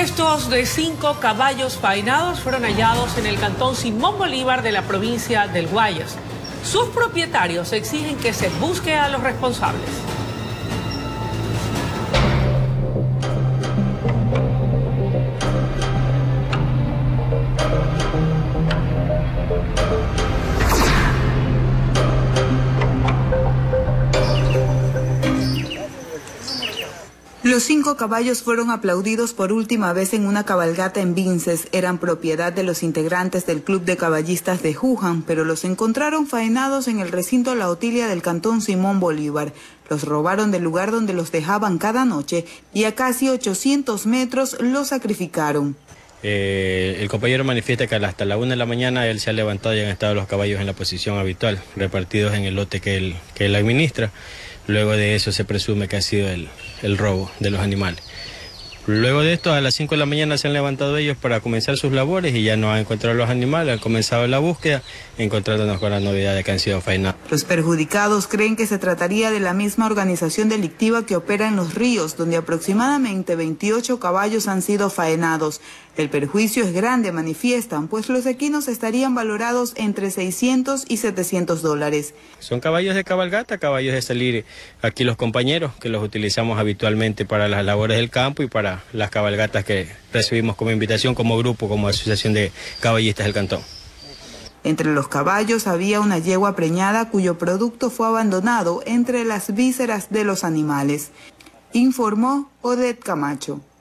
Restos de 5 caballos faenados fueron hallados en el cantón Simón Bolívar de la provincia del Guayas. Sus propietarios exigen que se busque a los responsables. Los 5 caballos fueron aplaudidos por última vez en una cabalgata en Vinces. Eran propiedad de los integrantes del Club de Caballistas de Juján, pero los encontraron faenados en el recinto La Otilia del cantón Simón Bolívar. Los robaron del lugar donde los dejaban cada noche y a casi 800 metros los sacrificaron. El compañero manifiesta que hasta la 1 de la mañana él se ha levantado y han estado los caballos en la posición habitual, repartidos en el lote que él administra. Luego de eso se presume que ha sido el robo de los animales. Luego de esto, a las 5 de la mañana se han levantado ellos para comenzar sus labores y ya no han encontrado los animales, han comenzado la búsqueda, encontrándonos con la novedad de que han sido faenados. Los perjudicados creen que se trataría de la misma organización delictiva que opera en Los Ríos, donde aproximadamente 28 caballos han sido faenados. El perjuicio es grande, manifiestan, pues los equinos estarían valorados entre $600 y $700. Son caballos de cabalgata, caballos de salir aquí los compañeros, que los utilizamos habitualmente para las labores del campo y para las cabalgatas que recibimos como invitación, como grupo, como asociación de caballistas del cantón. Entre los caballos había una yegua preñada cuyo producto fue abandonado entre las vísceras de los animales, informó Odette Camacho.